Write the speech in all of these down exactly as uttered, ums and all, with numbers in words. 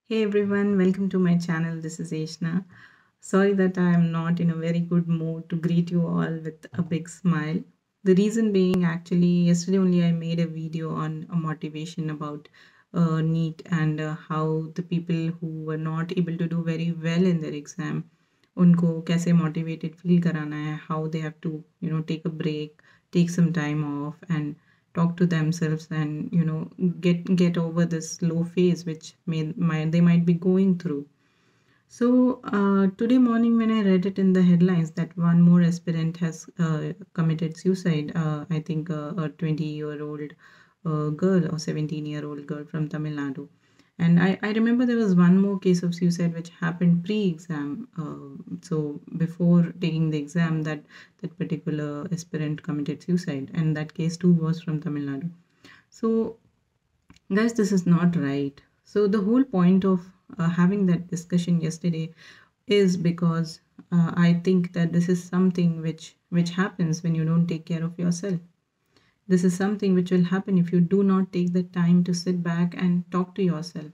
Hey everyone, welcome to my channel. This is Ashna. Sorry that I am not in a very good mood to greet you all with a big smile. The reason being, actually, yesterday only I made a video on a motivation about uh, NEET and uh, how the people who were not able to do very well in their exam, उनको कैसे motivated feel कराना है, how they have to, you know, take a break, take some time off, and talk to themselves and you know get get over this low phase which may might they might be going through. So uh, today morning when I read it in the headlines that one more aspirant has uh, committed suicide, uh, I think uh, a twenty year old uh, girl or seventeen year old girl from Tamil Nadu. And I, I remember there was one more case of suicide which happened pre-exam. Uh, so before taking the exam, that that particular aspirant committed suicide, and that case too was from Tamil Nadu. So guys, this is not right. So the whole point of uh, having that discussion yesterday is because uh, I think that this is something which which happens when you don't take care of yourself. This is something which will happen if you do not take the time to sit back and talk to yourself.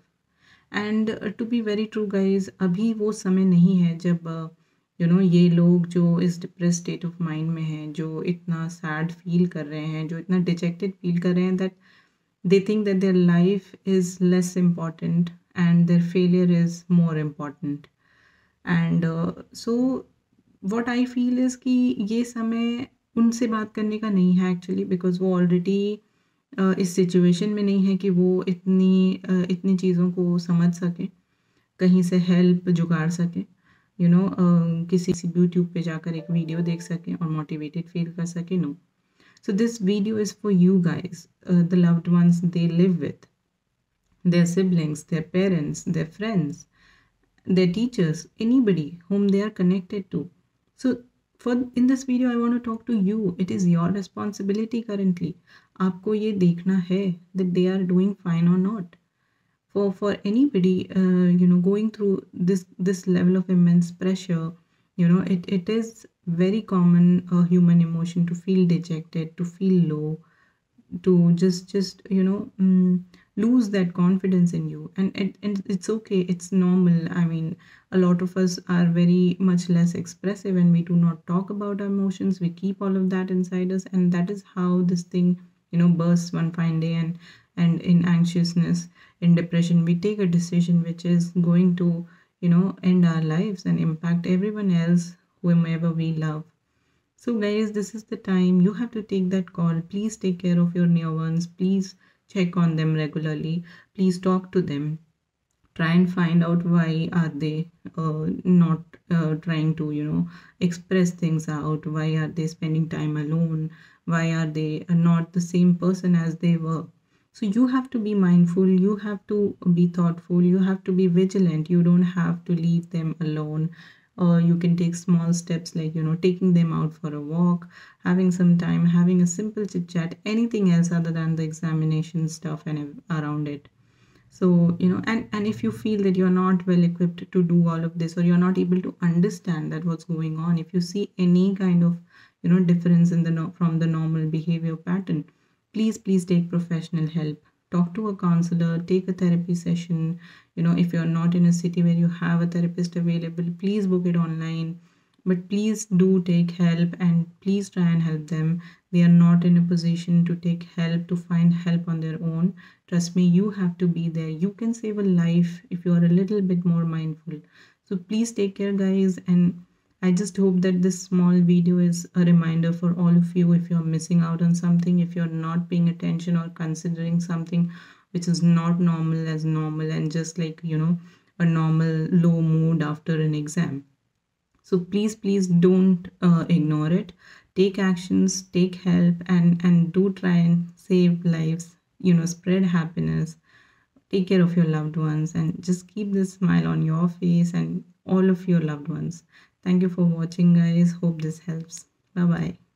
And to be very true guys, अभी वो समय नहीं है जब you know ये लोग जो इस डिप्रेस स्टेट ऑफ माइंड में हैं, जो इतना सैड फील कर रहे हैं, जो इतना डिजेक्टेड फील कर रहे हैं that they think that their life is less important and their failure is more important. And uh, so what I feel is कि ये समय उनसे बात करने का नहीं है एक्चुअली, बिकॉज वो ऑलरेडी इस सिचुएशन में नहीं है कि वो इतनी uh, इतनी चीज़ों को समझ सके, कहीं से हेल्प जुगाड़ सके, यू you नो know, किसी यूट्यूब पे जाकर एक वीडियो देख सकें और मोटिवेटेड फील कर सके. No. So this video is for you guys, uh, the loved ones they live with, their siblings, their parents, their friends, their teachers, anybody whom they are connected to. So for in this video I want to talk to you. It is your responsibility currently. आपको ये देखना है that they are doing fine or not. For for anybody, uh, you know, going through this this level of immense pressure, you know, it, it is very common uh, human emotion to feel dejected, to feel low, to just just you know mm, lose that confidence in you. And, and and it's okay, it's normal. I mean, a lot of us are very much less expressive and we do not talk about our emotions. We keep all of that inside us, and that is how this thing, you know, bursts one fine day. And and in anxiousness, in depression, we take a decision which is going to, you know, end our lives and impact everyone else, whomever we love. So guys, this is the time you have to take that call. Please take care of your near ones. Please check on them regularly. Please talk to them. Try and find out why are they uh, not uh, trying to, you know, express things out. Why are they spending time alone? Why are they not the same person as they were? So you have to be mindful, you have to be thoughtful, you have to be vigilant. You don't have to leave them alone. Or you can take small steps like, you know, taking them out for a walk, having some time, having a simple chit chat, anything else other than the examination stuff and around it. So, you know, and and if you feel that you're not well equipped to do all of this, or you're not able to understand that what's going on, if you see any kind of, you know, difference in the no, from the normal behavior pattern, please please take professional help. Talk to a counselor, take a therapy session. You know, if you're not in a city where you have a therapist available, please book it online. But please do take help, and please try and help them. They are not in a position to take help, to find help on their own. Trust me, you have to be there. You can save a life if you are a little bit more mindful. So please take care, guys. And I just hope that this small video is a reminder for all of you. If you're missing out on something, if you're not paying attention or considering something which is not normal as normal, and just like, you know, a normal low mood after an exam. So please, please don't uh, ignore it. Take actions, take help, and and do try and save lives. You know, spread happiness. Take care of your loved ones, and just keep this smile on your face and all of your loved ones. Thank you for watching, guys. Hope this helps. Bye bye.